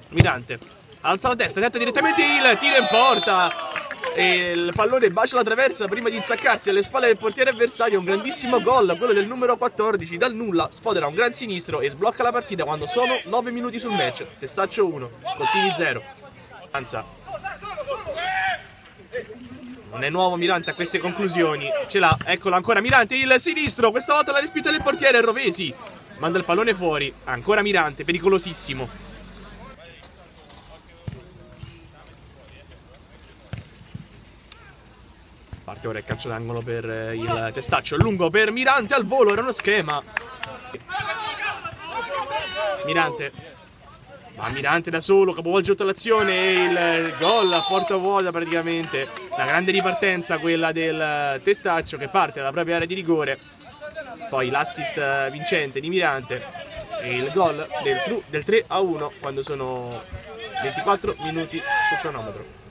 Mirante alza la testa, tenta direttamente il tiro in porta e il pallone bacia la traversa prima di insaccarsi alle spalle del portiere avversario. Un grandissimo gol, quello del numero 14, dal nulla sfodera un gran sinistro e sblocca la partita quando sono 9 minuti sul match. Testaccio 1, Contini 0. Anza, non è nuovo Mirante a queste conclusioni, ce l'ha, eccolo ancora Mirante, il sinistro, questa volta la respinta del portiere. Rovesi manda il pallone fuori, ancora Mirante, pericolosissimo. Parte ora il calcio d'angolo per il Testaccio, lungo per Mirante, al volo, era uno schema. Mirante, ma Mirante da solo, capovolge tutta l'azione, il gol a porta vuota praticamente. La grande ripartenza quella del Testaccio che parte dalla propria area di rigore. Poi l'assist vincente di Mirante e il gol del 3-1 quando sono 24 minuti sul cronometro.